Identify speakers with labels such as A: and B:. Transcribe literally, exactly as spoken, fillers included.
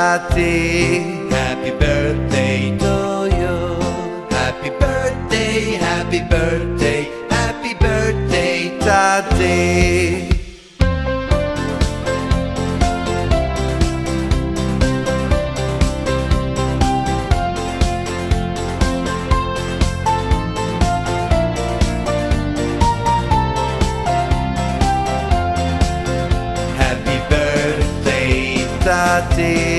A: THATI.
B: Happy birthday to you. Happy birthday, happy birthday, happy birthday,
A: THATI.
B: Happy birthday,
A: THATI.